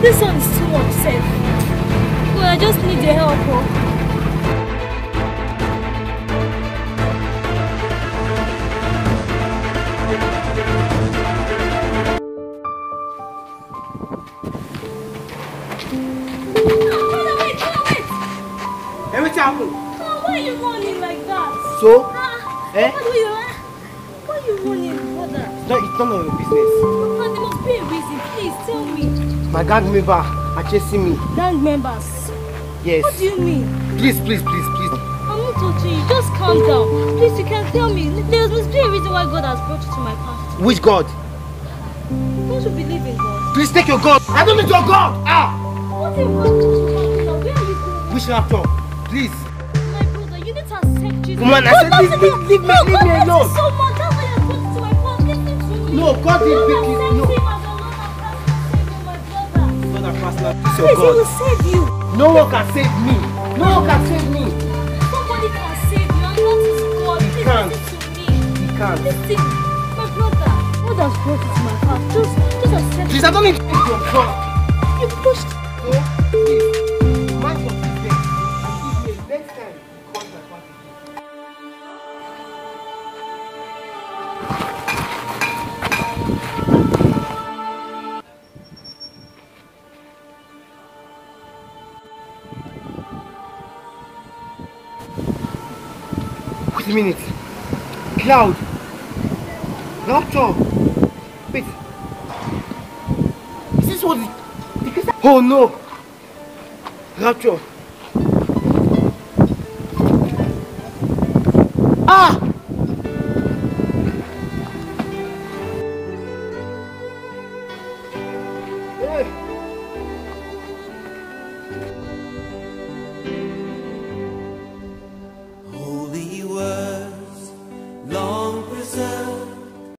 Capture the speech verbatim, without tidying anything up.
This one is too much safe. God, I just need your help. Oh. What's happened? Oh, why are you running like that? So? Ah, eh? What are you, uh, why are you running, brother? It's not, it's none of your business. Papa, there must be a reason. Please, tell me. My gang member are chasing me. Gang members? Yes. What do you mean? Please, please, please, please. I'm not touching you. Just calm down. Please, you can tell me. There must be a reason why God has brought you to my path. Which God? Don't you believe in God? Please take your God. I don't need your God. Ah! What if God wants to come to? Where are you going? Which Rapture? Please. My brother, you need to accept Jesus. Woman, I said leave, leave, leave me, no, leave me God alone. loves you so much. That's why you brought you to my path. Listen to me. No, God didn't God make you. accepts No. him as a Lord and personal Savior, my brother. God and personal. This is your Please, he God. will save you. No one can save me. No one can save me. Somebody can save you, and that is God. He Please can't. listen to me. He can't. Listen, my brother. God has brought you to my path. Just, just accept Please, I don't need to take your God. You pushed. No, please. Mind your business. And give me next time. Call my party. Wait a minute. Cloud. Rapture. Wait. Is this what the, the crystal? Oh no. Rapture. Ah! Hey.